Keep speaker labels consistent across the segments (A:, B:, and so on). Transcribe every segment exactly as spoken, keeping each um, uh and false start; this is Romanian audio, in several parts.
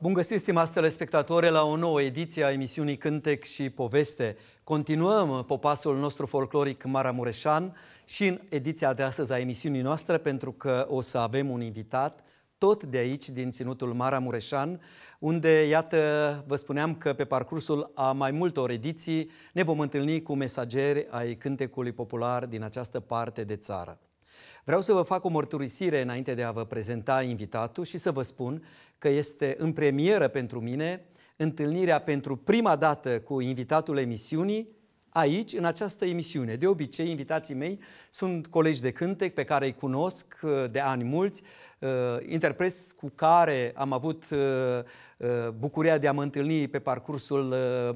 A: Bun găsit, stimați telespectatori, la o nouă ediție a emisiunii Cântec și Poveste. Continuăm popasul nostru folcloric maramureșan și în ediția de astăzi a emisiunii noastre, pentru că o să avem un invitat tot de aici, din Ținutul Maramureșan, unde, iată, vă spuneam că pe parcursul a mai multor ediții ne vom întâlni cu mesageri ai cântecului popular din această parte de țară. Vreau să vă fac o mărturisire înainte de a vă prezenta invitatul și să vă spun că este în premieră pentru mine întâlnirea pentru prima dată cu invitatul emisiunii aici, în această emisiune. De obicei, invitații mei sunt colegi de cântec pe care îi cunosc de ani mulți, interpreți cu care am avut bucuria de a mă întâlni pe parcursul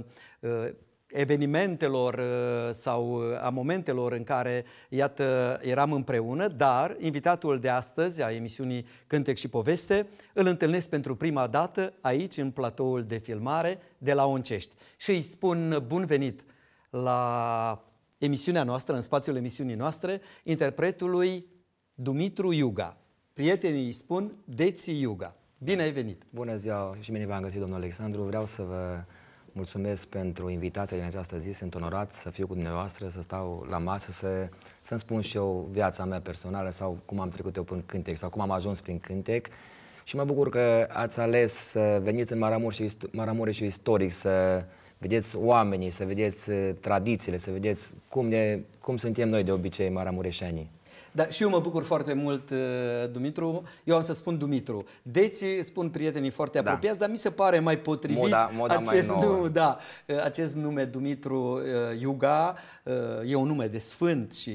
A: evenimentelor sau a momentelor în care, iată, eram împreună, dar invitatul de astăzi a emisiunii Cântec și Poveste îl întâlnesc pentru prima dată aici, în platoul de filmare de la Oncești. Și îi spun bun venit la emisiunea noastră, în spațiul emisiunii noastre, interpretului Dumitru Iuga. Prietenii îi spun Deți Iuga. Bine ai venit!
B: Bună ziua și bine v-am găsit, domnul Alexandru. Vreau să vă mulțumesc pentru invitația din această zi. Sunt onorat să fiu cu dumneavoastră, să stau la masă, să, să-mi spun și eu viața mea personală sau cum am trecut eu prin cântec sau cum am ajuns prin cântec. Și mă bucur că ați ales să veniți în Maramureșul istoric, să vedeți oamenii, să vedeți tradițiile, să vedeți cum, ne, cum suntem noi de obicei maramureșenii.
A: Da, și eu mă bucur foarte mult, Dumitru. Eu am să spun Dumitru. Deți spun prietenii foarte apropiați, da, dar mi se pare mai potrivit
B: moda, moda
A: acest,
B: mai nouă.
A: Nu, da, acest nume Dumitru Iuga. E un nume de sfânt și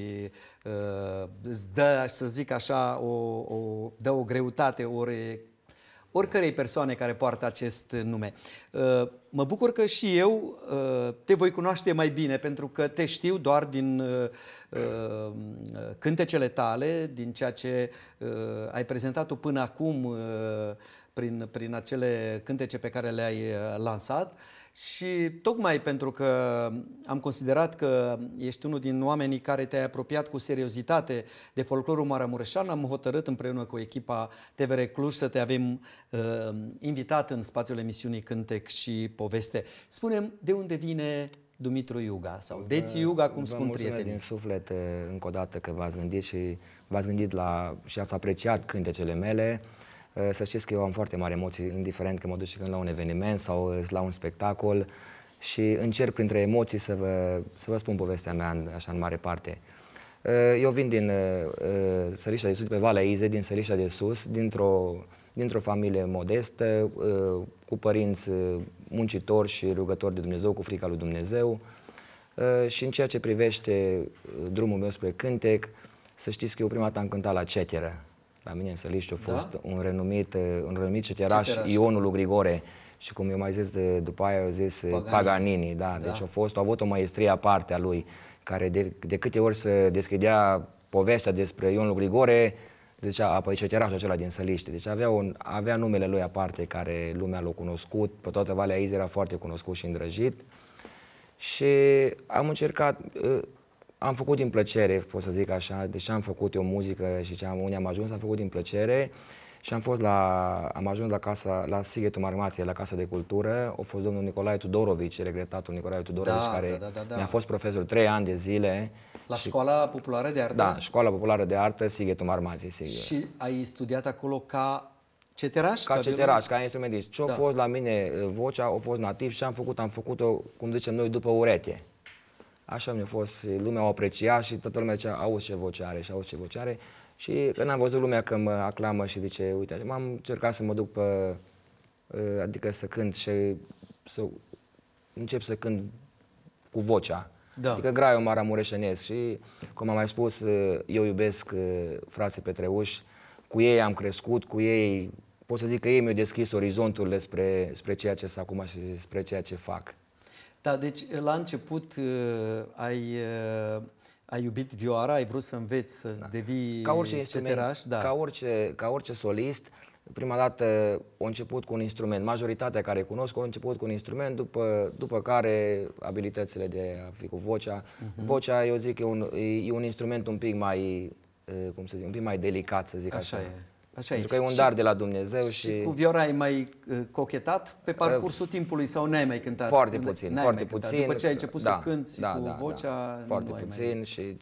A: îți dă, să zic așa, o, o, dă o greutate ori oricărei persoane care poartă acest nume. Mă bucur că și eu te voi cunoaște mai bine, pentru că te știu doar din cântecele tale, din ceea ce ai prezentat tu până acum prin, prin acele cântece pe care le-ai lansat. Și tocmai pentru că am considerat că ești unul din oamenii care te-ai apropiat cu seriozitate de folclorul maramureșan, am hotărât împreună cu echipa T V R Cluj să te avem uh, invitat în spațiul emisiunii Cântec și Poveste. Spune-mi, de unde vine Dumitru Iuga sau Deți Iuga, cum spun prietenii?
B: Din suflet încă o dată că v-ați gândit și v-ați gândit la și ați apreciat cântecele mele. Să știți că eu am foarte mari emoții, indiferent că mă duc și când la un eveniment sau la un spectacol, și încerc printre emoții să vă, să vă spun povestea mea în, așa în mare parte. Eu vin din Sărișa de Sus, pe Valea Izei, din Sărișa de Sus, dintr-o dintr-o familie modestă, cu părinți muncitori și rugători de Dumnezeu, cu frica lui Dumnezeu. Și în ceea ce privește drumul meu spre cântec, să știți că eu prima dată am cântat la ceteră. La mine în Săliști a fost, da, un renumit, un renumit ceteraș, ceteraș, Ionul lui Grigore, și cum eu mai zis de, după aia, eu zis Paganini, Paganini, da, da. Deci a fost, a avut o maestrie aparte a lui, care de, de câte ori se deschidea povestea despre Ionul lui Grigore, zicea, apoi ceterașul acela din Săliște. Deci avea, un, avea numele lui aparte, care lumea l-a cunoscut, pe toată Valea Izei era foarte cunoscut și îndrăjit. Și am încercat, am făcut din plăcere, pot să zic așa, deci am făcut eu muzică și ce am, unde am ajuns, am făcut din plăcere și am fost la, am ajuns la casa, la Sighetul Marmației, la Casa de Cultură. A fost domnul Nicolae Tudorovici, regretatul Nicolae Tudorovici, da, care da, da, da, da. mi-a fost profesor trei ani de zile.
A: La
B: și,
A: Școala Populară de Artă?
B: Da, Școala Populară de Artă, Sighetul Marmației, sigur.
A: Și ai studiat acolo ca ceteraș?
B: Ca, ca ceteraș, ca instrumentist. Ce-a
A: da.
B: fost la mine vocea, a fost nativ și am făcut, am făcut-o, cum zicem noi, după urete. Așa mi-a fost, lumea o aprecia și toată lumea zicea, auzi ce voce are și auzi ce voce are. Și când am văzut lumea că mă aclamă și zice, uite, m-am încercat să mă duc pe, adică să cânt și să încep să cânt cu vocea. Da. Adică graiul maramureșenesc și, cum am mai spus, eu iubesc frații Petreuși, cu ei am crescut, cu ei, pot să zic că ei mi-au deschis orizonturile spre, spre ceea ce sunt acum și spre ceea ce fac.
A: Da, deci la început uh, ai, uh, ai iubit vioara, ai vrut să înveți să da. devii
B: ca orice
A: ceteraș. Da.
B: Ca orice, ca orice solist, prima dată a început cu un instrument. Majoritatea care cunosc au început cu un instrument, după, după care abilitățile de a fi cu vocea. Uh-huh. Vocea, eu zic, e un, e un instrument un pic mai, cum să zic, un pic mai delicat, să zic așa.
A: Așa e. Așa
B: Pentru
A: e.
B: că e un
A: și,
B: dar de la Dumnezeu. Și,
A: și cu Viora ai mai uh, cochetat pe parcursul uh, timpului sau n-ai mai cântat?
B: Foarte puțin, foarte puțin.
A: După ce ai început
B: da,
A: să cânti
B: da,
A: cu
B: da,
A: vocea...
B: Da. Foarte
A: nu
B: puțin
A: mai...
B: și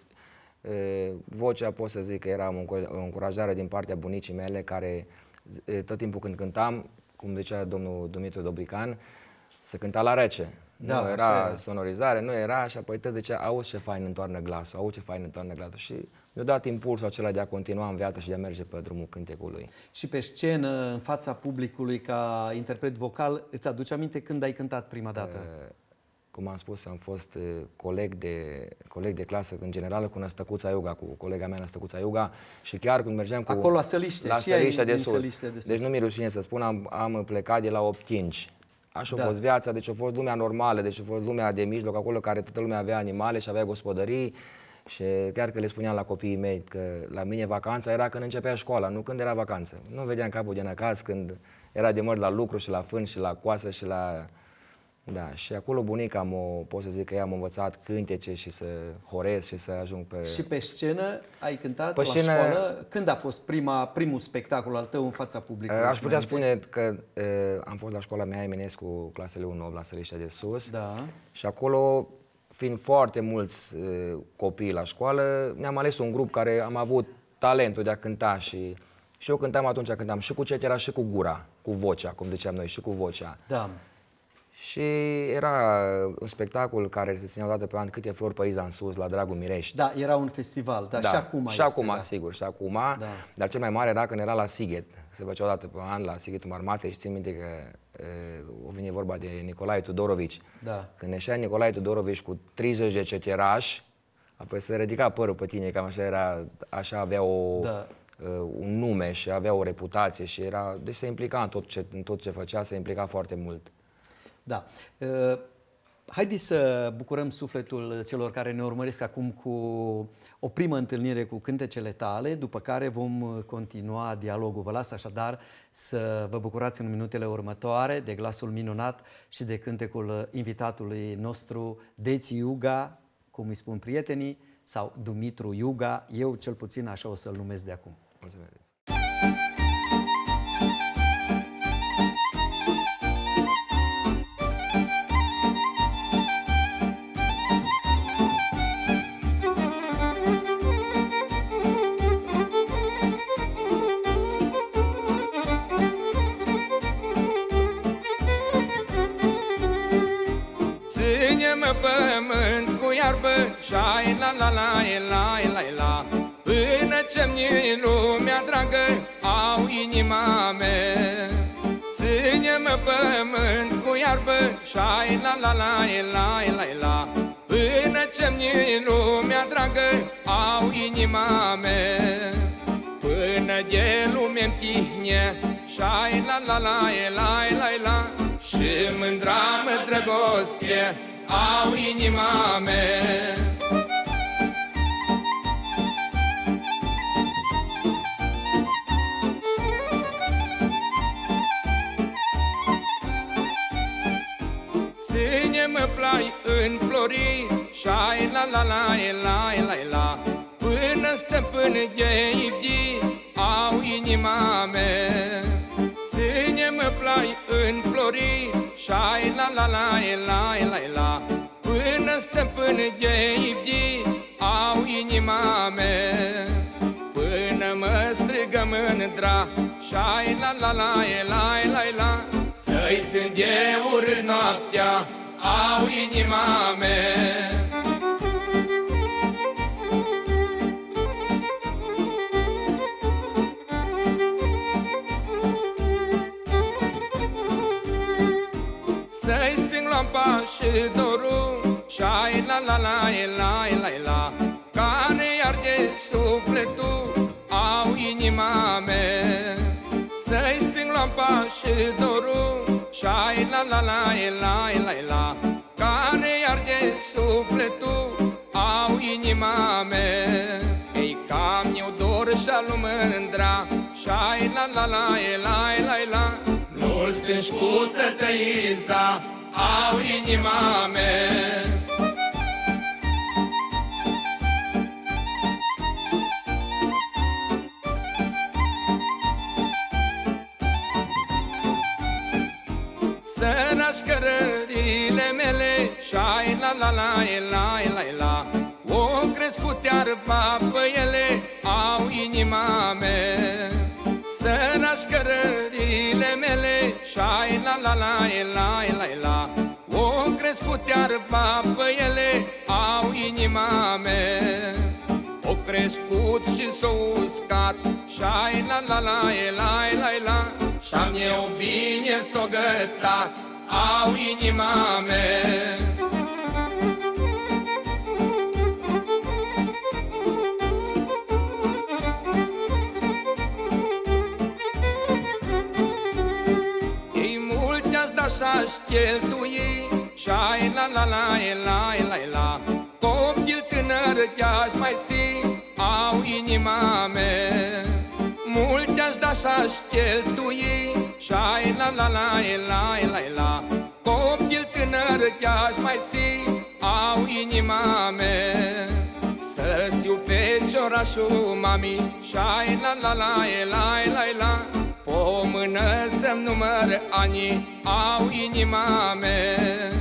B: uh, vocea pot să zic că era o încurajare din partea bunicii mele care uh, tot timpul când cântam, cum zicea domnul Dumitru Dobrican, să cânta la rece. Da, nu era, era sonorizare, nu era și apoi tot zicea, auzi ce fain întoarnă glasul, auzi ce fain întoarnă glasul. Și mi-a dat impulsul acela de a continua în viață și de a merge pe drumul cântecului.
A: Și pe scenă, în fața publicului, ca interpret vocal, îți aduce aminte când ai cântat prima dată?
B: Uh, cum am spus, am fost uh, coleg, de, coleg de clasă, în general, cu Năstăcuța Iuga, cu colega mea Năstăcuța Iuga și chiar când mergeam cu...
A: Acolo la Săliște,
B: la
A: și
B: Săliște
A: ai
B: de
A: din
B: sus.
A: Săliște de sus.
B: Deci nu mi-e rușine să spun, am, am plecat de la optinci. Așa
A: Da.
B: a fost viața, deci a fost lumea normală, deci a fost lumea de mijloc, acolo care toată lumea avea animale și avea gospodării. Și chiar că le spuneam la copiii mei că la mine vacanța era când începea școala, nu când era vacanță. Nu vedeam capul de năcaz când era de măr la lucru și la fân și la coasă și la... Da, și acolo bunica m-o, pot să zic că ea m-a învățat cântece și să horez și să ajung pe...
A: Și pe scenă ai cântat
B: pe
A: la
B: scenă...
A: școală? Când a fost prima, primul spectacol al tău în fața publicului?
B: Aș putea spune că uh, am fost la școala mea Eminescu, clasele unu opt la Săliștea de Sus.
A: Da.
B: Și acolo, fiind foarte mulți uh, copii la școală, ne-am ales un grup care am avut talentul de a cânta și, și eu cântam atunci, cântam și cu cetera și cu gura, cu vocea, cum ziceam noi, și cu vocea.
A: Da.
B: Și era un spectacol care se ținea o dată pe an, Câte flori pe Iza în sus, la Dragul Mirești.
A: Da, era un festival, dar
B: Da,
A: și acum
B: și
A: este,
B: acum,
A: da.
B: sigur, și acum,
A: Da.
B: dar cel mai mare era când era la Sighet. Se făcea o dată pe an la Sighetul Marmatei și țin minte că e, o vine vorba de Nicolae Tudorovici.
A: Da.
B: Când ieșea Nicolae Tudorovici cu treizeci de ceterași, apoi se ridica părul pe tine, cam așa era, așa avea o...
A: Da.
B: un nume și avea o reputație și era, deci se implica în tot ce, în tot ce făcea, se implica foarte mult.
A: Da. Uh, haideți să bucurăm sufletul celor care ne urmăresc acum cu o primă întâlnire cu cântecele tale, după care vom continua dialogul. Vă las așadar să vă bucurați în minutele următoare de glasul minunat și de cântecul invitatului nostru, Deți Iuga, cum îi spun prietenii, sau Dumitru Iuga, eu cel puțin așa o să-l numesc de acum.
B: Mulțumesc!
C: Ține-mă pământ cu iarbă, șai la la la la la la, până ce-mi lumea dragă au inima mea. Ține-mă pământ cu iarbă, șai la la la la la la, până ce-mi lumea dragă au inima mea. Până de lume-mi tihne, șai la la la la la la, și mândra mă drăgoste au inima mea. Ține-mă plai în flori, șai la la la la la la, până stăpâni de ibdi au inima mea. Ține-mă plai în flori, șai la la la la la la, până stăpâni de ibdi au inima mea. Până mă strigă mândra, șai la la la la la la, să-i țin de urât noaptea au inima mea. Să-i sting lampa și dorul, șai la la la la la la, care arde sufletul au inima mea. Să-i sting lampa și dorul, șai la la la la la la, care arde sufletul au inima mea. Ei cam eu dor și-al mândra, șai la la la la la la, nu-l stângi cu tătăiza au inima mea. mele, și-ai la la la la la la. O crescut iar papăiele, au inima mea. Sărași cărările mele, și-ai la la la la la la. O crescut iar papăiele, au inima mea. O crescut și s-o uscat, și-ai la la la la la la. Și-am eu bine s-o gătat, au inima mea. Și-aș cheltui, și-ai la la la la la la. Copil tânăr te-aș mai si, au inima mea. Mult te-aș da și-aș cheltui, și-ai la la la la la la. Copil tânăr te-aș mai si, au inima mea. Să-ți-u feciorașul mami, și-ai la la la la la la. O mână să-mi număr anii, au inima mea.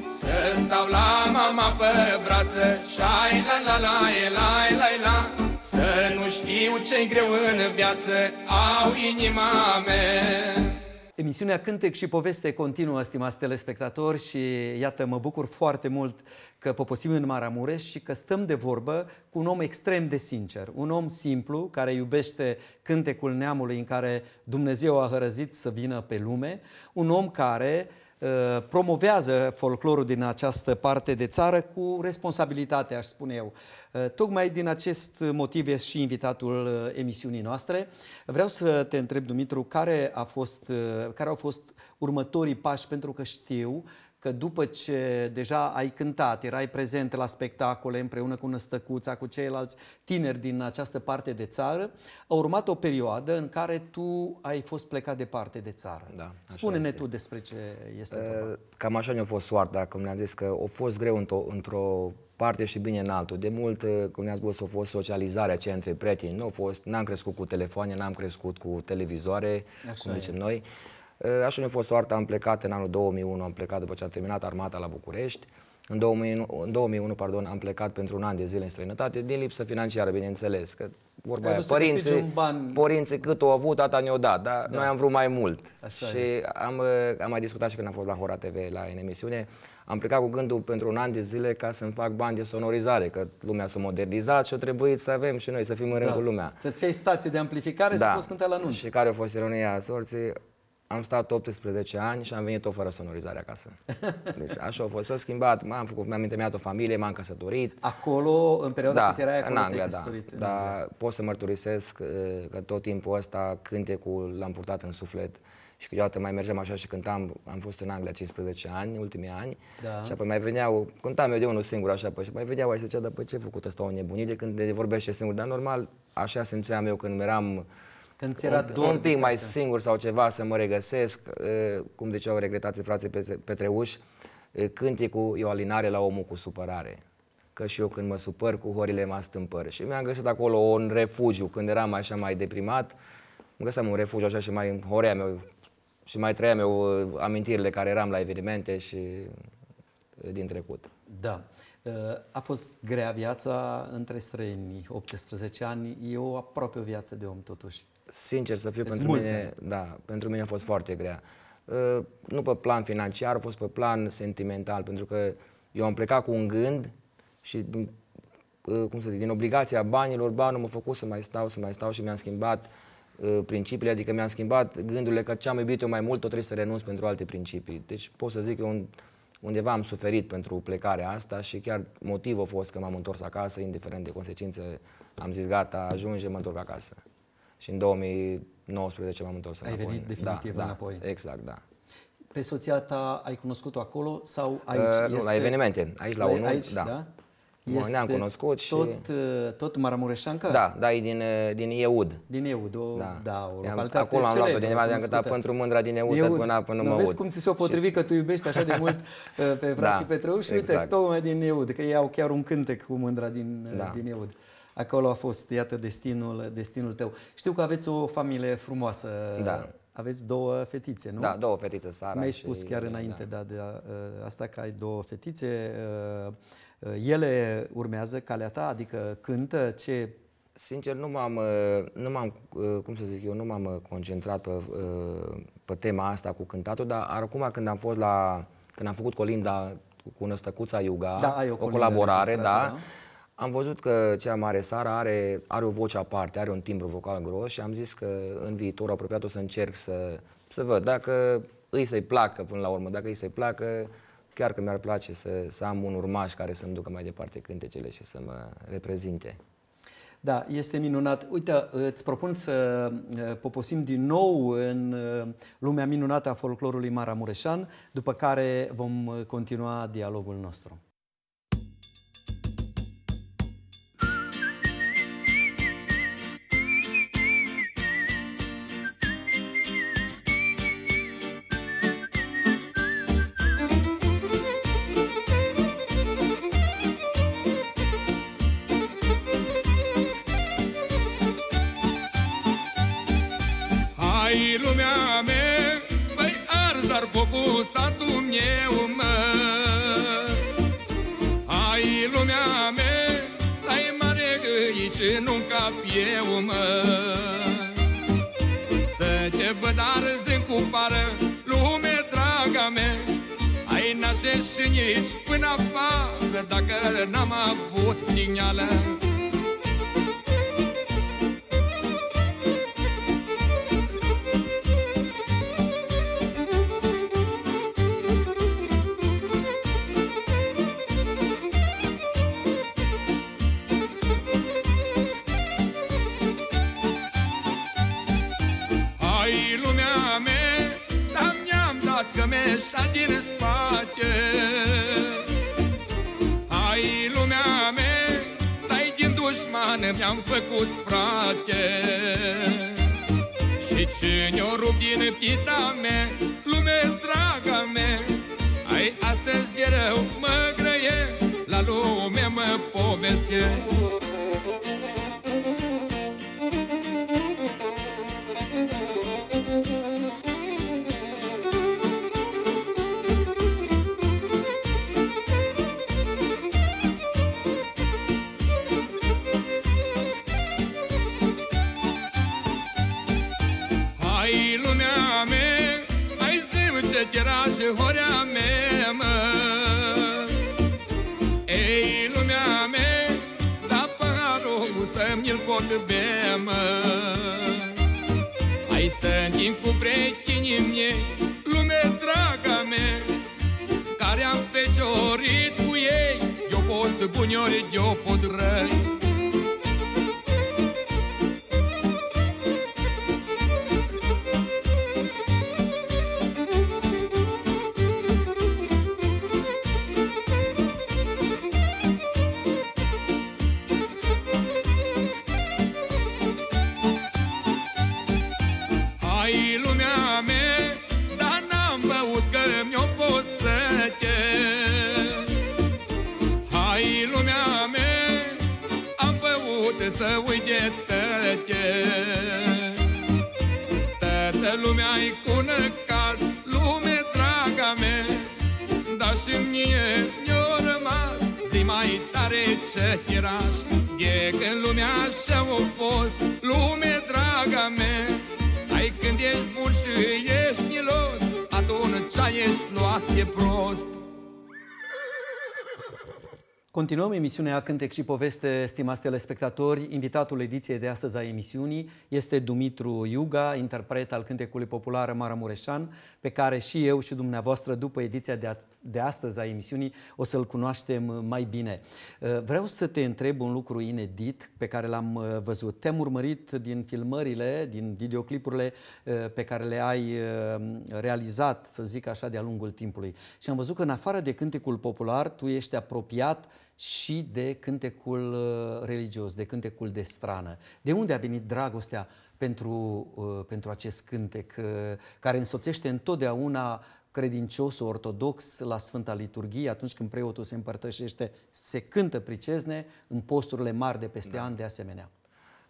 C: Să stau la mama pe brață, și-ai la la la la la la. Să nu știu ce-i greu în viață, au inima mea.
A: Emisiunea Cântec și Poveste continuă, stimați telespectatori, și iată, mă bucur foarte mult că poposim în Maramureș și că stăm de vorbă cu un om extrem de sincer, un om simplu care iubește cântecul neamului în care Dumnezeu a hărăzit să vină pe lume, un om care uh, promovează folclorul din această parte de țară cu responsabilitate, aș spune eu. Uh, tocmai din acest motiv este și invitatul uh, emisiunii noastre. Vreau să te întreb, Dumitru, care, a fost, uh, care au fost următorii pași, pentru că știu că după ce deja ai cântat, erai prezent la spectacole împreună cu Năstăcuța, cu ceilalți tineri din această parte de țară, a urmat o perioadă în care tu ai fost plecat departe de țară.
B: Da,
A: spune-ne tu despre ce este vorba.
B: Cam așa ne-a fost soarta, cum ne-am zis, că a fost greu într-o într-o parte și bine în altul. De mult, cum ne-ați spus, a fost socializarea aceea între prieteni. Nu a fost, n-am crescut cu telefoane, n-am crescut cu televizoare, așa cum zicem noi. Așa ne-a fost soarta, am plecat în anul două mii unu, am plecat după ce am terminat armata la București. În două mii unu, în două mii unu pardon, am plecat pentru un an de zile în străinătate, din lipsă financiară, bineînțeles. Că vorba aia, părinții, părinții cât au avut, tata ne-au dat, dar da. Noi am vrut mai mult. Așa și am, am mai discutat și când am fost la Hora T V, la în emisiune, am plecat cu gândul pentru un an de zile ca să-mi fac bani de sonorizare, că lumea s-a modernizat și a trebuit să avem și noi, să fim în rând da. Cu lumea.
A: Să-ți iei stație de amplificare, da. Să poți cânta la anunț.
B: Și care a fost ironia sorții? Am stat optsprezece ani și am venit tot fără sonorizare acasă. Deci așa a fost, s-a schimbat, m-am făcut, mi-am întemeiat o familie, m-am căsătorit.
A: Acolo, în perioada
B: da,
A: cât erai acolo,
B: în Anglia,
A: te-ai căsătorit?
B: Da, dar pot să mărturisesc că tot timpul ăsta cântecul l-am purtat în suflet și câteodată mai mergeam așa și cântam, am fost în Anglia cincisprezece ani, ultimii ani, da. Și apoi mai veneau, cântam eu de unul singur așa, și mai veneau și zicea, dar pe ce ai făcut ăsta o nebunie de când de vorbește singur, dar normal, așa simțeam eu când eram
A: Când ți era
B: un, un pic mai singur sau ceva, să mă regăsesc, cum ziceau regretații frații Petreuși, cântecul e o alinare la omul cu supărare. Că și eu când mă supăr, cu horile mă stâmpăr. Și mi-am găsit acolo un refugiu, când eram așa mai deprimat, îmi găseam un refugiu așa și mai în horea meu și mai trăiam eu amintirile care eram la evenimente și din trecut.
A: Da. A fost grea viața între străini, optsprezece ani, e o aproape o viață de om totuși.
B: Sincer să fiu, pentru mine, da, pentru mine a fost foarte grea. Uh, nu pe plan financiar, a fost pe plan sentimental, pentru că eu am plecat cu un gând și din, uh, cum să zic, din obligația banilor, banul m-a făcut să mai stau, să mai stau și mi-am schimbat uh, principiile, adică mi-am schimbat gândurile că ce am iubit eu mai mult, tot trebuie să renunț pentru alte principii. Deci pot să zic că un, undeva am suferit pentru plecarea asta și chiar motivul a fost că m-am întors acasă, indiferent de consecințe, am zis gata, ajunge, mă întorc acasă. Și în două mii nouăsprezece m-am întors înapoi.
A: Ai venit definitiv
B: da,
A: înapoi.
B: Da, exact, da.
A: Pe soția ta ai cunoscut-o acolo sau aici?
B: Uh, nu,
A: este...
B: la evenimente. Aici la unul,
A: aici,
B: da.
A: da?
B: Ne-am cunoscut și...
A: Tot, tot maramureșancă?
B: Da, da, e din, din Eud.
A: Din Eud, o, da. Da, o
B: localitate acolo am luat-o din am cântat pentru mândra din Eud, Eud. până, până mă
A: vezi cum ți s-o potrivit că tu iubești așa de mult pe frații da, Petreuși și uite, exact. Tocmai din Eud, că ei au chiar un cântec cu mândra din, da. din Eud. Acolo a fost, iată, destinul, destinul tău. Știu că aveți o familie frumoasă.
B: Da.
A: aveți două fetițe, nu?
B: Da, două fetițe, Sara.
A: Mi-ai
B: și
A: spus chiar
B: Iulia,
A: înainte
B: da.
A: da, de a, asta că ai două fetițe. Ele urmează calea ta, adică cântă, ce...
B: Sincer, nu m-am, nu m-am, cum să zic eu, nu m-am concentrat pe, pe tema asta cu cântatul, dar acum când am fost la, când am făcut colinda cu Năstăcuța Iuga,
A: da, o,
B: o colaborare, da,
A: da,
B: am văzut că cea mare, Sara, are, are o voce aparte, are un timbru vocal gros și am zis că în viitor apropiat o să încerc să, să văd dacă îi să-i placă până la urmă, dacă îi să-i placă, chiar că mi-ar place să, să am un urmaș care să-mi ducă mai departe cântecele și să mă reprezinte.
A: Da, este minunat. Uite, îți propun să poposim din nou în lumea minunată a folclorului maramureșan, după care vom continua dialogul nostru.
C: Hai lumea mea, băi arzar focul satul meu, mă. Hai lumea mea, stai mare găici, nu-mi cap eu, mă. Să te văd arzând cu pară, lume draga mea. Ai nașe și nici până afară, dacă n-am avut digneală. Că mi-eșa din spate. Hai lumea mea, stai din dușman, mi-am făcut frate. Și cine-o rup din pita mea, lume draga mea. Hai astăzi de rău mă grăie, la lume mă poveste. Era și horea mea, mă. Ei, lumea mea, da paharul să-mi-l pot bea, mă. Hai să-ntim cu prietenii mei, lume draga mea, care am feciorit cu ei, eu fost buni ori eu fost răi. Să uite tăte, tătă lumea-i cu năcaz, lume draga mea, dar și mie mi-a rămas zi mai tare ce cheraș, de când lumea așa-o fost, lume draga mea. Ai când ești bun și ești milos, atunci ești luat de prost.
A: Continuăm emisiunea Cântec și Poveste, stimați telespectatori. Invitatul ediției de astăzi a emisiunii este Dumitru Iuga, interpret al cântecului popular maramureșan, pe care și eu și dumneavoastră, după ediția de, a de astăzi a emisiunii, o să-l cunoaștem mai bine. Vreau să te întreb un lucru inedit pe care l-am văzut. Te-am urmărit din filmările, din videoclipurile pe care le ai realizat, să zic așa, de-a lungul timpului. Și am văzut că în afară de cântecul popular, tu ești apropiat și de cântecul religios, de cântecul de strană. De unde a venit dragostea pentru, pentru acest cântec, care însoțește întotdeauna credinciosul ortodox la Sfânta Liturghie, atunci când preotul se împărtășește, se cântă pricezne, în posturile mari de peste da. an de asemenea?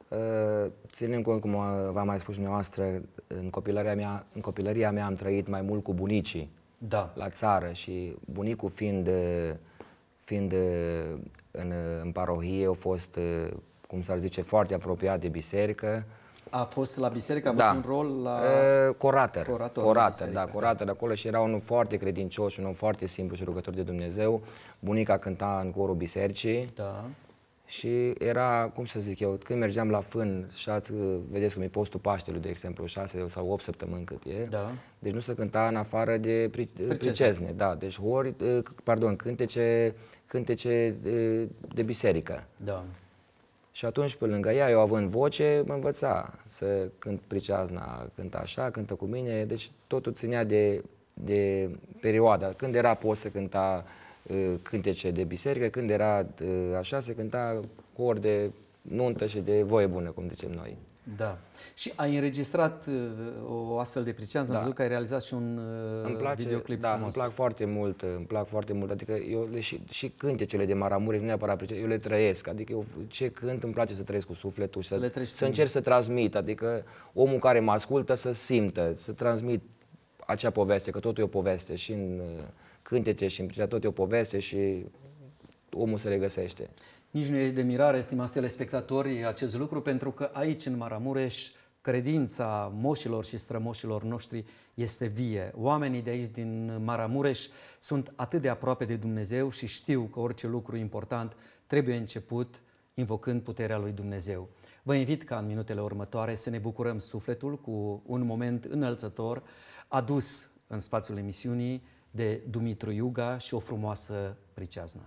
B: Ținând cont, cum v-am mai spus dumneavoastră, în copilăria mea, în copilăria mea am trăit mai mult cu bunicii,
A: da,
B: la țară, și bunicul fiind, fiind în, în parohie, a fost, cum s-ar zice, foarte apropiat de biserică.
A: A fost la biserică, a
B: da.
A: avut un rol la...
B: Uh, corater.
A: Corator,
B: corater, da,
A: da,
B: corater da. Acolo, și era unul foarte credincios, un om foarte simplu și rugător de Dumnezeu. Bunica cânta în corul bisericii.
A: Da.
B: Și era, cum să zic eu, când mergeam la fân, și ați, vedeți cum e postul Paștelui, de exemplu, șase sau opt săptămâni cât e,
A: da.
B: Deci nu se cânta în afară de pri, pricezne, da, deci ori, pardon, cântece, cântece de, de biserică.
A: Da.
B: Și atunci, pe lângă ea, eu având voce, mă învăța să cânt priceazna, cânta așa, cântă cu mine, deci totul ținea de, de perioada. Când era post, să cânta cântece de biserică, când era așa, se cânta cor de nuntă și de voie bună, cum zicem noi.
A: Da. Și ai înregistrat o astfel de priceanță,
B: da.
A: Am văzut că ai realizat și un
B: îmi place,
A: videoclip
B: da,
A: frumos.
B: Îmi plac foarte mult, îmi plac foarte mult, adică eu le, și, și cântecele de Maramureș, nu neapărat priceanță, eu le trăiesc, adică eu ce cânt îmi place să trăiesc cu sufletul și să, să, să încerc să transmit, adică omul care mă ascultă să simtă, să transmit acea poveste, că totul e o poveste și în cântece și în priceanță, tot e o poveste și omul se regăsește.
A: Nici nu e de mirare, stimați telespectatori, acest lucru, pentru că aici, în Maramureș, credința moșilor și strămoșilor noștri este vie. Oamenii de aici, din Maramureș, sunt atât de aproape de Dumnezeu și știu că orice lucru important trebuie început invocând puterea lui Dumnezeu. Vă invit ca în minutele următoare să ne bucurăm sufletul cu un moment înălțător adus în spațiul emisiunii de Dumitru Iuga și o frumoasă priceaznă.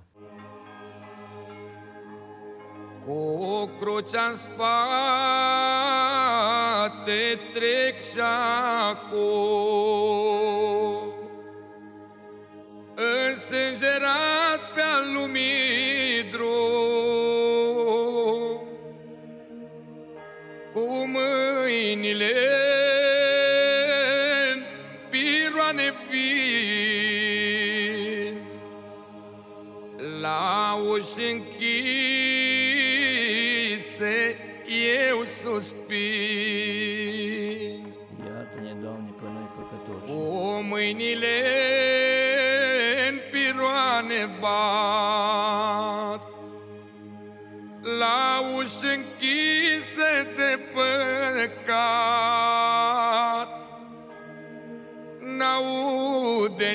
C: Cu crucea-n spate trec și acum, însângerat pe-al lumii drum, cu mâinile în piroane vin, la uși închise eu suspin.
D: Iartă-ne, Doamne, pe noi păcătoși.
C: Cu mâinile în piroane bat, la uși închise de păcat, n-aude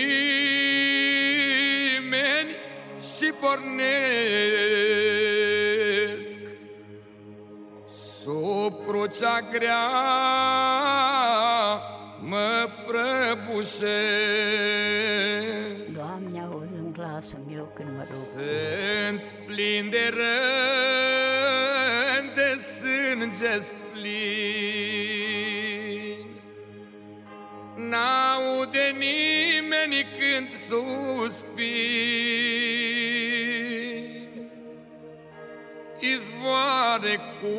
C: nimeni și pornesc sub crucea grea, mă prăbușesc.
D: Doamne, auzi-mi glasul meu când mă rog.
C: Sunt plin de răni, de sânge splin, n-aude nimeni când suspin. Izvoare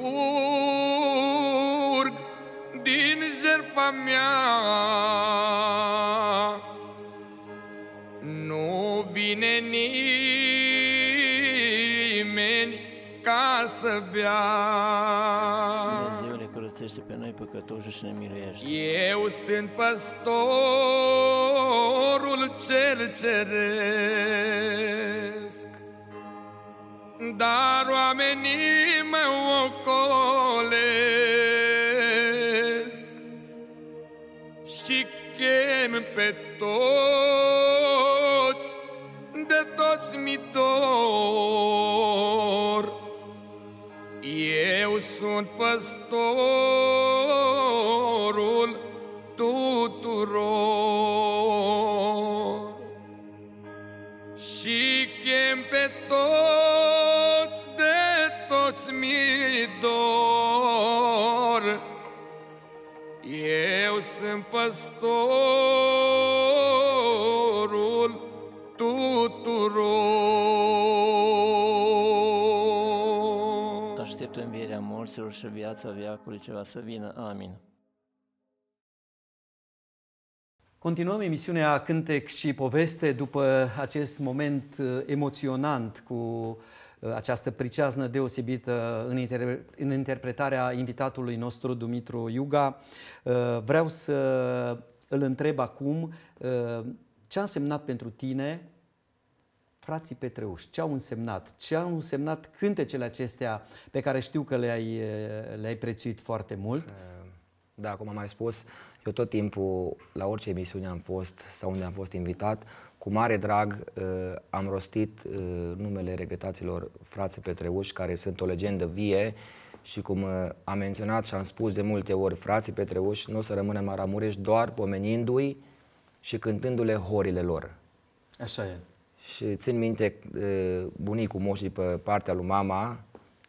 C: curg din jertfa mea, nu vine nimeni ca să bea.
D: Dumnezeule, curățește pe noi păcătoși și ne miluiește.
C: Eu sunt păstorul cel ceresc, dar oamenii mă ocolesc și chem pe toți, de toți mi dor. Eu sunt păstorul tuturor și chem pe toți, de toți mi dor. Eu sunt păstorul tuturor.
D: Te aștept învierea morților și viața veacului ce va să vină. Amin.
A: Continuăm emisiunea Cântec și Poveste după acest moment emoționant cu această priceaznă deosebită în, inter în interpretarea invitatului nostru, Dumitru Iuga. Vreau să îl întreb acum ce a însemnat pentru tine frații Petreuși, ce au însemnat, ce au însemnat cântecele acestea pe care știu că le-ai le-ai prețuit foarte mult.
B: Da, cum am mai spus, eu tot timpul, la orice emisiune am fost sau unde am fost invitat, cu mare drag uh, am rostit uh, numele regretaților frații Petreuși, care sunt o legendă vie și cum uh, am menționat și am spus de multe ori, frații Petreuși nu o să rămână în Maramureș doar pomenindu-i și cântându-le horile lor.
A: Așa e. Și
B: țin minte, uh, bunicul moșii pe partea lui mama,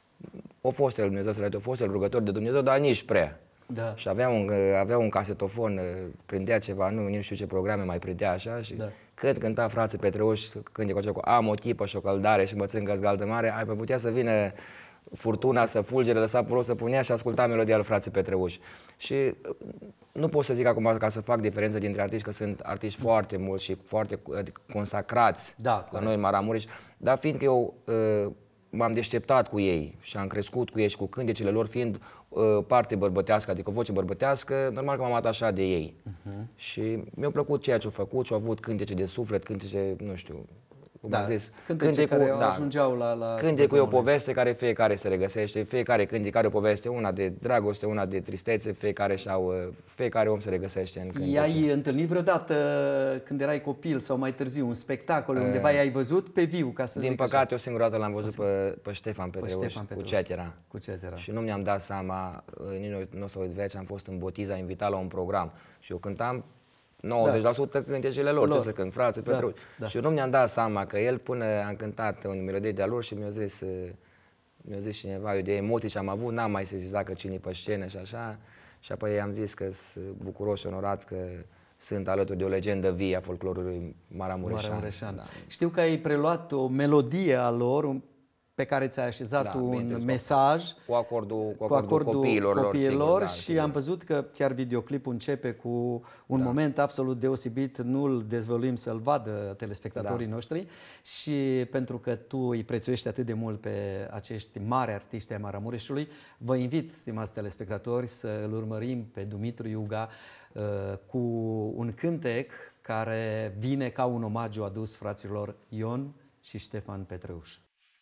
B: o fost el Dumnezeu să le o fost el rugător de Dumnezeu, dar nici prea.
A: Da.
B: Și avea un, avea un casetofon, prindea ceva, nu, nu știu ce programe mai prindea așa și da. Când cânta frații Petreuși, când e cu am o chipă și o căldare și mă țin galdă mare, ai putea să vină furtuna, să fulgere, lăsa purul să punea și asculta melodia lui frații Petreuși. Și nu pot să zic acum ca să fac diferență dintre artiști, că sunt artiști foarte mulți și foarte consacrați
A: da,
B: la noi în Maramureș, dar fiindcă eu uh, m-am deșteptat cu ei și am crescut cu ei și cu cântecele lor fiind uh, parte bărbătească, adică voce bărbătească, normal că m-am atașat de ei. Uh-huh. Și mi-a plăcut ceea ce au făcut și au avut cântece de suflet, cântece, nu știu, cum
A: da,
B: am zis.
A: Cântece care cu, da, ajungeau la... la
B: cântecul e o poveste care fiecare se regăsește, fiecare cântec are o poveste, una de dragoste, una de tristețe, fiecare, și-au, fiecare om se regăsește în cântece.
A: I-ai întâlnit vreodată când erai copil sau mai târziu, un spectacol uh, undeva i-ai văzut pe viu, ca să
B: din
A: zic
B: păcate,
A: așa.
B: o singură dată l-am văzut pe, pe Ștefan Petreuși, cu Cetera.
A: Cu Cetera.
B: Și nu mi-am dat seama, nici nu o să uit veci, am fost în Botiza invitat la un program și eu cântam nouăzeci la sută da. cântecele lor, lor, ce să cânt, frații da, Petreuși. Da. Și eu nu mi-am dat seama că el până am cântat un melodie de-a lor și mi-a zis, mi-a zis cineva, eu de emoții ce am avut, n-am mai să zic dacă cine pe scenă și așa. Și apoi am zis că sunt bucuros și onorat că sunt alături de o legendă vie a folclorului maramureșan.
A: Maramureșan.
B: Da.
A: Știu că ai preluat o melodie a lor pe care ți-ai așezat da, un mesaj
B: cu acordul, cu
A: cu
B: acordul,
A: acordul
B: copiilor,
A: copiilor
B: lor, sigur, da,
A: și
B: sigur.
A: am văzut că chiar videoclipul începe cu un da. moment absolut deosebit, nu-l dezvăluim să-l vadă telespectatorii da. noștri și pentru că tu îi prețuiești atât de mult pe acești mari artiști ai Maramureșului, vă invit, stimați telespectatori, să îl urmărim pe Dumitru Iuga uh, cu un cântec care vine ca un omagiu adus fraților Ion și Ștefan Petreuși.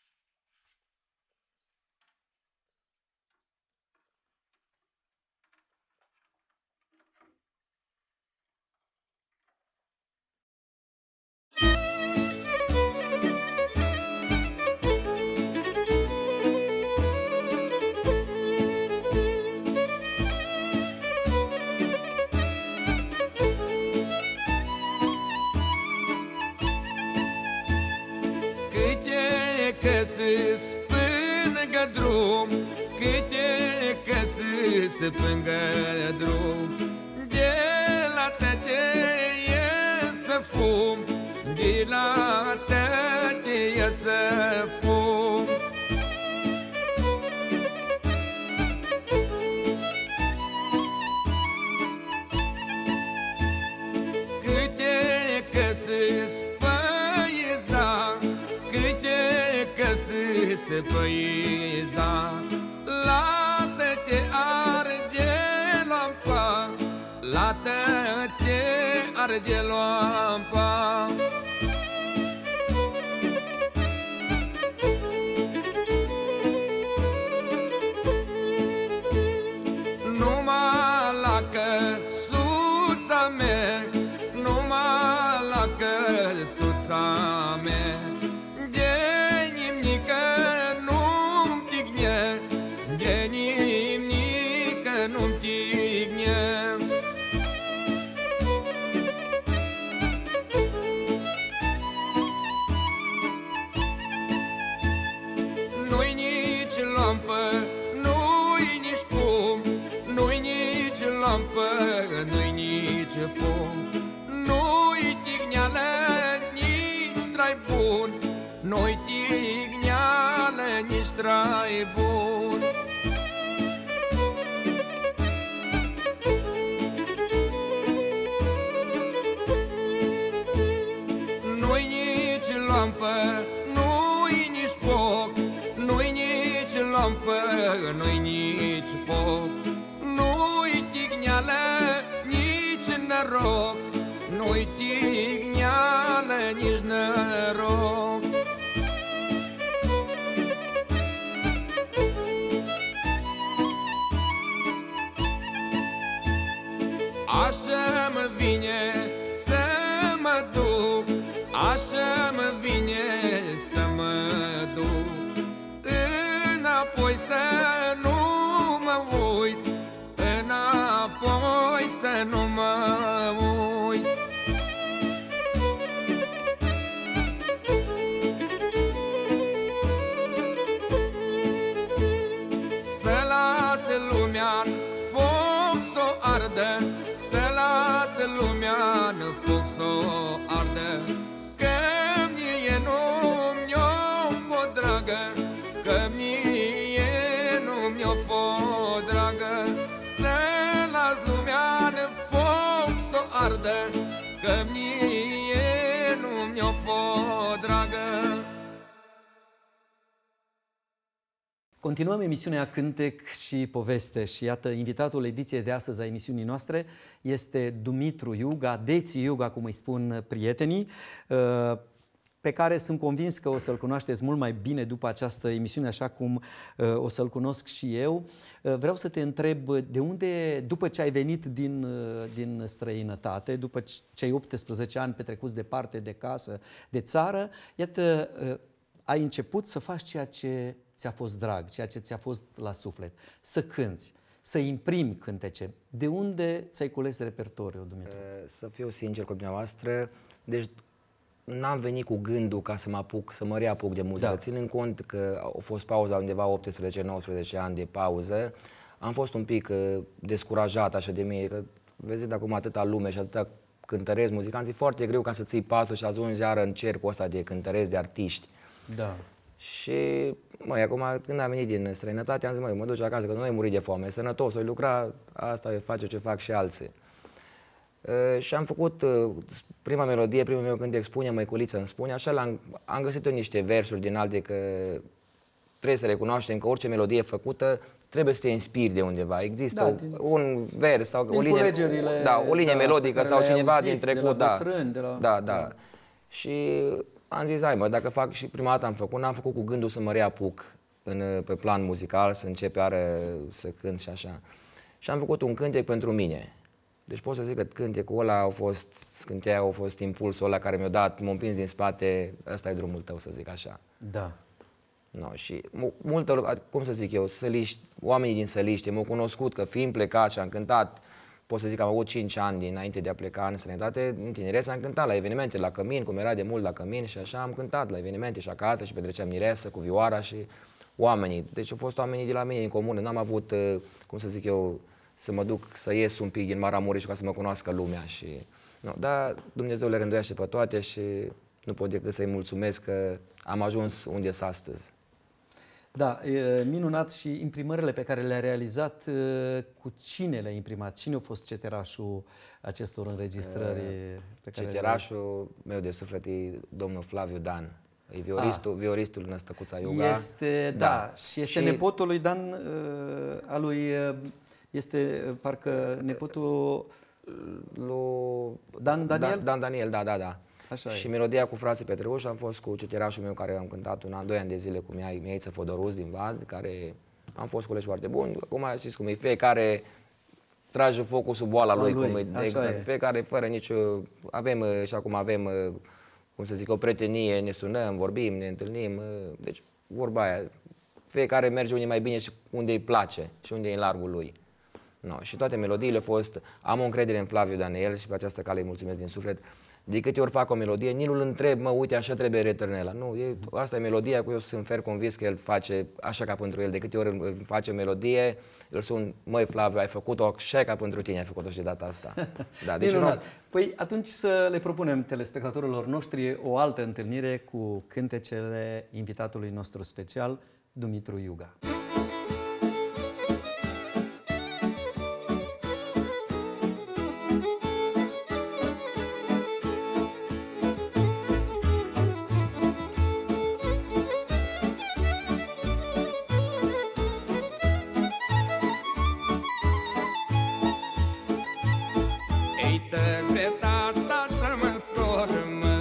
C: Câte până drum, câte căsâs până drum, de la tăte e să fum, de la tăte e să fum. Câte căsâs păiza, câte căsâs păiza, la tăte arde lampa, la tăte arde lampa. Numai la căsuța mea, numai la căsuța mea, de nimnică nu-mi tigне, de nimnică nu-mi tigне. Nu-i nici lampă, nu-i nici fum, nu-i nici lampă, nu-i nici fum, nu-i tigneală, nici trai bun, nu-i tigneală, nici trai bun. Nu-i nici lampă, nu-i nici foc, noroc, nu-i tigneală, nici noroc. Așa-mi vine să mă duc, așa-mi vine să mă duc, înapoi să nu mă uit, înapoi să nu mă uit. Să lasă lumea-n foc s-o ardă, să lasă lumea-n foc s-o ardă, că mie nu mi-o fo dragă, că mie nu mi-o fo dragă. Să las lumea-n foc s-o ardă, că mie nu mi-o fo dragă.
A: Continuăm emisiunea Cântec și Poveste și iată, invitatul ediției de astăzi a emisiunii noastre este Dumitru Iuga, Deți Iuga, cum îi spun prietenii, pe care sunt convins că o să-l cunoașteți mult mai bine după această emisiune, așa cum o să-l cunosc și eu. Vreau să te întreb, de unde, după ce ai venit din, din străinătate, după cei optsprezece ani petrecuți departe de casă, de țară, iată, ai început să faci ceea ce ți-a fost drag, ceea ce ți-a fost la suflet, să cânți, să imprimi cântece. De unde ți-ai cules repertoriul, Dumitru?
B: Să fiu sincer cu dumneavoastră, deci n-am venit cu gândul ca să mă apuc, să mă reapuc de muzică. Da. Ținând cont că a fost pauza undeva optsprezece nouăsprezece ani de pauză, am fost un pic uh, descurajat așa de mine, că vezi acum atâta lume și atâta cântărezi muzicanți, e foarte greu ca să ții pasul și ajungi iară în cercul ăsta de cântărezi, de artiști. Da. Și, măi, acum când am venit din străinătate, am zis, măi, mă duc acasă, că nu ai murit de foame, e sănătos, o lucra, asta e face ce fac și alții. Uh, și am făcut uh, prima melodie, primul meu cântec, Spune, măiculiță îmi spune, așa am, am găsit eu niște versuri din alte, că trebuie să recunoaștem că orice melodie făcută trebuie să te inspiri de undeva. Există da, din, un vers sau o linie, da, o linie da, melodică sau cineva din trecut, da, bătrân, de la... da, da, da. Și am zis, hai mă, dacă fac, și prima dată am făcut, n-am făcut cu gândul să mă reapuc în, pe plan muzical, să încep iară să cânt și așa. Și am făcut un cântec pentru mine. Deci pot să zic că cântecul ăla a fost, scânteia a fost impulsul ăla care mi-a dat, m-a împins din spate, ăsta e drumul tău, să zic așa. Da. No, și multă, cum să zic eu, săliști, oamenii din Săliște m-au cunoscut că fiind plecat și am cântat, pot să zic că am avut cinci ani dinainte de a pleca în străinătate, în tinerețe am cântat la evenimente, la Cămin, cum era de mult la Cămin și așa am cântat la evenimente și acasă și petreceam miresă cu vioara și oamenii. Deci au fost oamenii de la mine în comună, n-am avut, cum să zic eu, să mă duc să ies un pic din Maramureș ca să mă cunoască lumea și... No, dar Dumnezeu le rânduiește pe toate și nu pot decât să-i mulțumesc că am ajuns unde sunt astăzi.
A: Da, e minunat. Și imprimările pe care le-a realizat, cu cine le-a imprimat? Cine a fost ceterașul acestor înregistrări? Pe care
B: ceterașul meu de suflet e domnul Flaviu Dan. E vioristul, vioristul Năstăcuța Iuga.
A: Este, da, da, și este și... nepotul lui Dan, a lui, este parcă nepotul
B: lui
A: Dan Daniel?
B: Dan, Dan Daniel, da, da, da.
A: Așa
B: și
A: e.
B: melodia cu frații Petreuși am fost cu ceterașul meu care am cântat un an, doi ani de zile cu Miaiță Fodoruz din Vad, care am fost colegi foarte buni. Acum știți cum e, fiecare trage focul sub boala lui, lui. Cum e, exact. Fiecare fără nicio... Avem și acum avem, cum să zic, o prietenie, ne sunăm, vorbim, ne întâlnim, deci vorba aia. Fiecare merge unde mai bine și unde îi place și unde e în largul lui. No, și toate melodiile au fost, am o încredere în Flaviu Daniel și pe această cale îi mulțumesc din suflet. De câte ori fac o melodie, nici nu-l întreb, mă, uite, așa trebuie returnela. Nu, e, asta e melodia, cu eu sunt fer convins că el face așa ca pentru el. De câte ori îl face o melodie, îl sun, măi, Flaviu, ai făcut-o așa ca pentru tine, ai făcut-o și de data asta. Da, deci
A: nu... Păi atunci să le propunem telespectatorilor noștri o altă întâlnire cu cântecele invitatului nostru special, Dumitru Iuga.
C: Ei-tă vrea tata să mă însor, mă.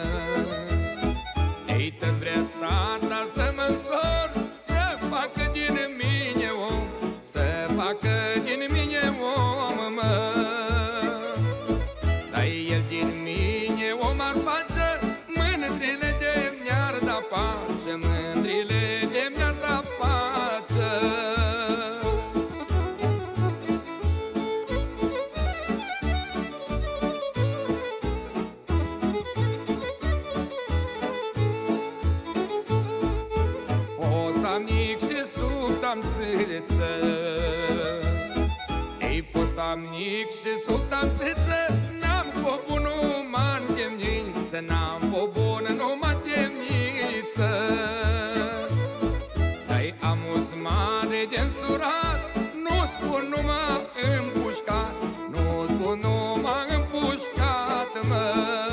C: Ei-tă vrea tata să mă însor, să facă din mine om, să facă din mine om, mă. Dar el din mine om ar face, mândrile de mi-ar da pace, mândrile de mi-ar da pace. Fostam mic și subtam țiță, ei fostam mic și subtam țiță, n-am fost bun numai în temniță, n-am fost bun numai în temniță. Dar-i amus mare de însurat, nu spun numai împușcat, nu spun numai împușcat, mă.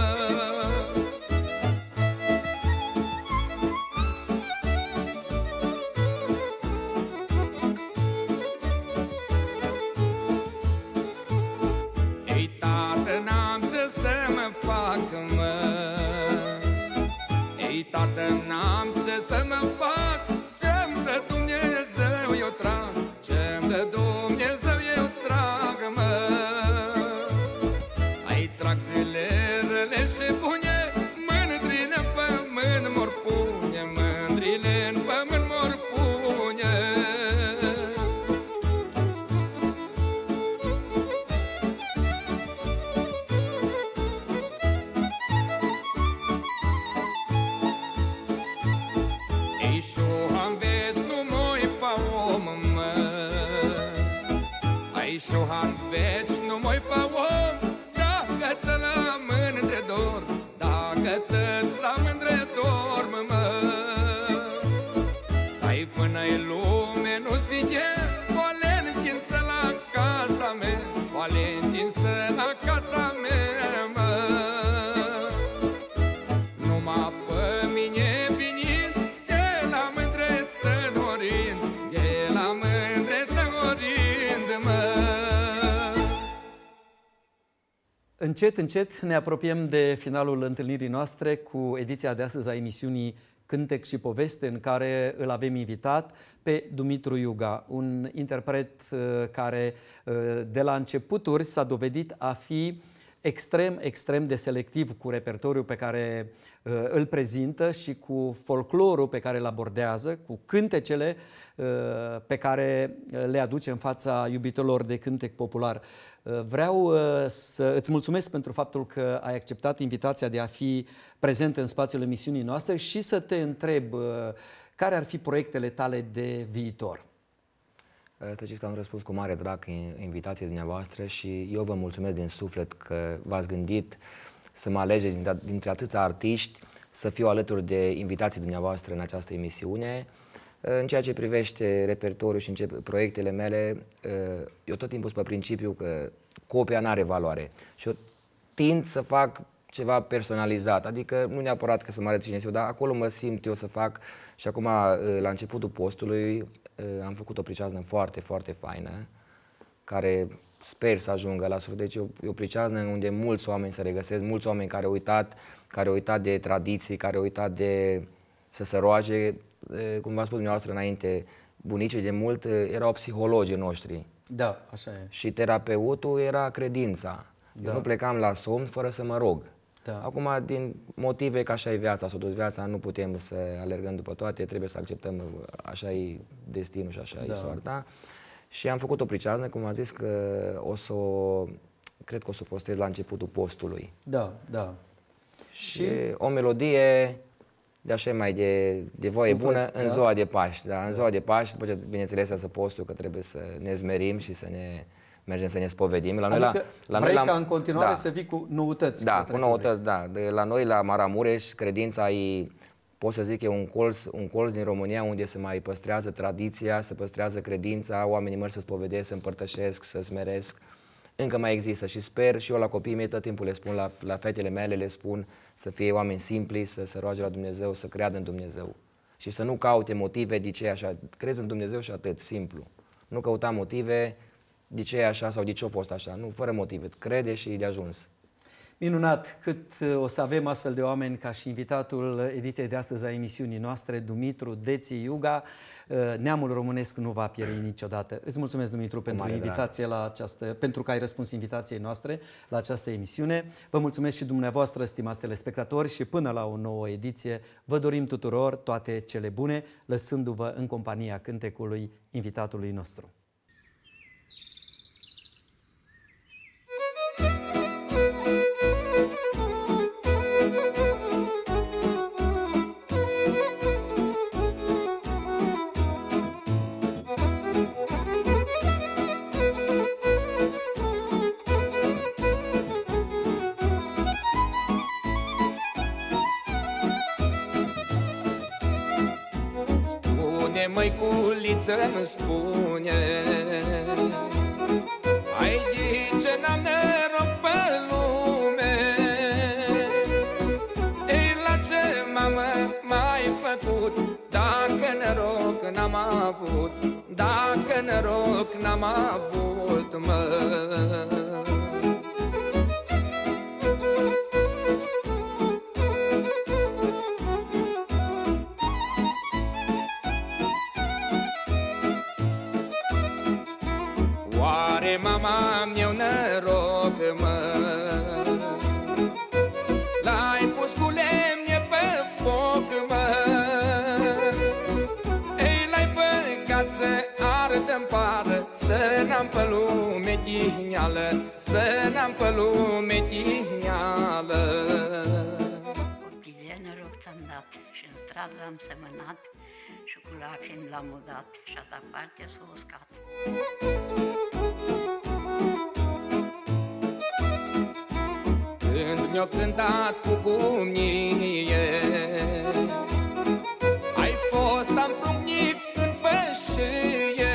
C: Ei, tată, n-am ce să mă fac, mă. Ei, tată, n-am ce să mă fac, ce-mi dă Dumnezeu eu trag, ce-mi dă Dumnezeu eu trag, mă. Ai trag zile rele și bune, mândrile în pământ mor pune, mândrile în pământ mor pune. Ei, și-o-am veci nu moi fa om, mă. Ai, și-o-am veci nu moi fa om, dacă te la mândre dor, dacă te la mândre dorm, mă. Ai, până-i lume nu-ți vine, oale întinsă la casa mea, oale întinsă la casa mea, mă. Numai pe mine venind, de la mândre te dorind, de la mândre te dorind, mă.
A: Încet, încet ne apropiem de finalul întâlnirii noastre cu ediția de astăzi a emisiunii Cântec și Poveste, în care îl avem invitat pe Dumitru Iuga, un interpret uh, care uh, de la începuturi s-a dovedit a fi extrem, extrem de selectiv cu repertoriul pe care uh, îl prezintă și cu folclorul pe care îl abordează, cu cântecele uh, pe care le aduce în fața iubitorilor de cântec popular. Uh, vreau uh, să îți mulțumesc pentru faptul că ai acceptat invitația de a fi prezent în spațiul emisiunii noastre și să te întreb uh, care ar fi proiectele tale de viitor.
B: Să știți că am răspuns cu mare drag invitației dumneavoastră și eu vă mulțumesc din suflet că v-ați gândit să mă alegeți dintre, dintre atâția artiști, să fiu alături de invitații dumneavoastră în această emisiune. În ceea ce privește repertoriul și în ce, proiectele mele, eu tot timpul sunt pe principiu că copia n-are valoare și eu tind să fac ceva personalizat, adică nu neapărat că să mă arăt cine eu, dar acolo mă simt eu să fac. Și acum, la începutul postului, am făcut o priceaznă foarte, foarte faină, care sper să ajungă la suflet. Deci e o priceaznă unde mulți oameni se regăsesc, mulți oameni care au uitat, care au uitat de tradiții, care au uitat de să se roage. Cum v-am spus dumneavoastră înainte, bunicii de mult erau psihologii noștri.
A: Da, așa e.
B: Și terapeutul era credința. Da. Eu nu plecam la somn fără să mă rog. Da. Acum, din motive că așa e viața, s-a dus viața, nu putem să alergăm după toate, trebuie să acceptăm, așa e destinul și așa da. e soarta. Și am făcut o priceaznă, cum am zis, că o să o, cred că o să o postez la începutul postului.
A: Da, da.
B: Și, și o melodie de așa mai de, de voie Suflet, bună în da? ziua de Paști. Da? În ziua de Paști, după ce, bineînțeles, să postul, că trebuie să ne zmerim și să ne mergem să ne spovedim. La
A: adică
B: noi, la, la
A: vrei
B: noi, la,
A: ca în continuare
B: da,
A: să vii cu noutăți.
B: Da, cu noutăți, da. De la noi, la Maramureș, credința e, pot să zic, e un colț, un colț din România unde se mai păstrează tradiția, se păstrează credința, oamenii merg să spovedesc, să împărtășesc, să smeresc. Încă mai există și sper, și eu la copiii mei tot timpul le spun, la, la fetele mele le spun să fie oameni simpli, să se roage la Dumnezeu, să creadă în Dumnezeu. Și să nu caute motive de ce așa, crezi în Dumnezeu și atât, simplu. Nu căuta motive, de ce e așa sau de ce a fost așa. Nu, fără motive. Crede și e de ajuns.
A: Minunat! Cât o să avem astfel de oameni ca și invitatul ediției de astăzi a emisiunii noastre, Dumitru Deții Iuga, neamul românesc nu va pieri niciodată. Îți mulțumesc, Dumitru, pentru invitație la această, pentru că ai răspuns invitației noastre la această emisiune. Vă mulțumesc și dumneavoastră, stimați telespectatori, și până la o nouă ediție vă dorim tuturor toate cele bune, lăsându-vă în compania cântecului invitatului nostru.
C: Măiculiță-mi spune, ai zice n-am noroc pe lume, ei la ce mamă m-ai făcut, dacă noroc n-am avut, dacă noroc n-am avut, mă. Mama mi-o noroc, mă, l-ai pus cu lemne pe foc, mă, ei l-ai băgat să ardă-n pară, să n-am pe lume tihneală, să n-am pe lume tihneală.
E: Copii de noroc ți-am dat și în stradă l-am semănat și cu lacrimi l-am udat și a ta parte s-a uscat.
C: Când mi-o cântat cu gumnie, ai fost am pruncnit în fășie,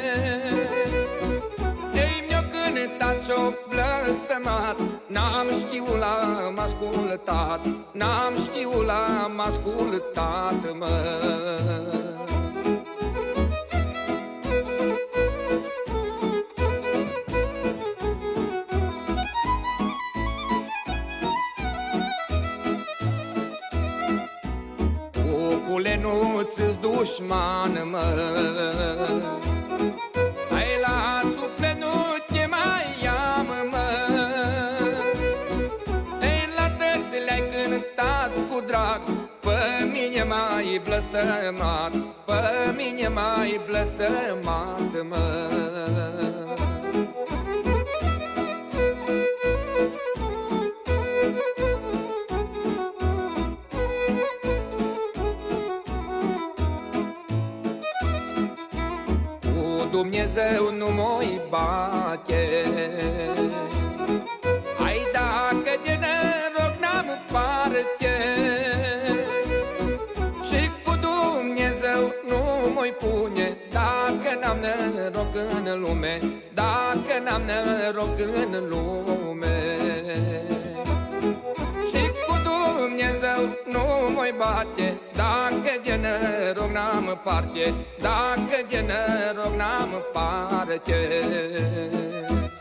C: ei mi-o cântat și-o blăstămat, n-am știut l-am ascultat, n-am știut l-am ascultat, mă. Nu-ți-s dușman, mă, ai la suflet nu te mai am, mă, ei la tăți le-ai cântat cu drag, pe mine m-ai blăstămat, pe mine m-ai blăstămat, mă. Dumnezeu nu m-o-i bate, ai dacă de noroc n-am parte, și cu Dumnezeu nu m-o-i pune, dacă n-am noroc în lume, dacă n-am noroc în lume. Și cu Dumnezeu nu m-o-i bate, dacă de noroc n-am parte, dacă de noroc n-am parte.